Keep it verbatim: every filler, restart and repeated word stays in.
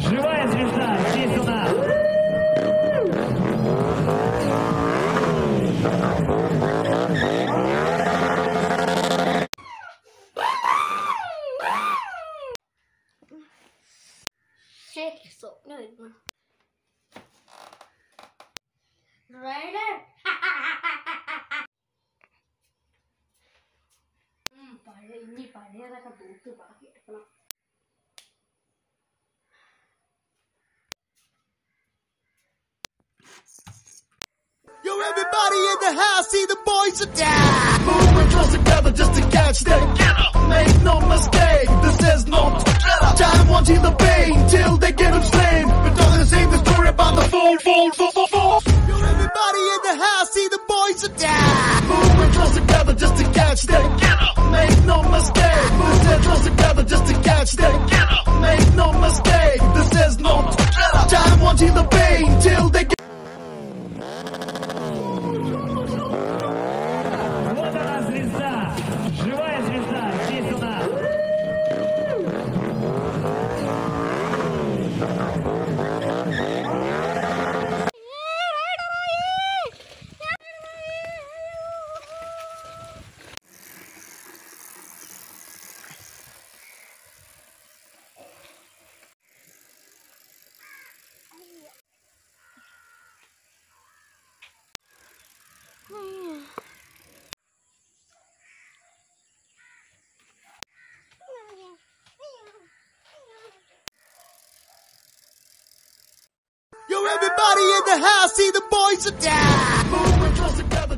Живая звезда, здесь у нас. Shake so no Rider. Hmm, pare ini pare ada kabutu bagi kalau. Yo, everybody in the house, see the boys are down. Moving close together just to catch them. Get up, make no mistake. This is no time watching the pain till they get them slain. But doesn't say the story about the fall, fall, fall, fall, fall. Yo, everybody in the house, see the boys are down. Moving close together just to catch them. Get up, make no mistake. This is close together just to catch them. Get up, make no mistake. This is no time watching the pain till they get. Вот она звезда. Живая звезда, здесь у нас. Yo, everybody in the house, see the boys are down. Moving close together.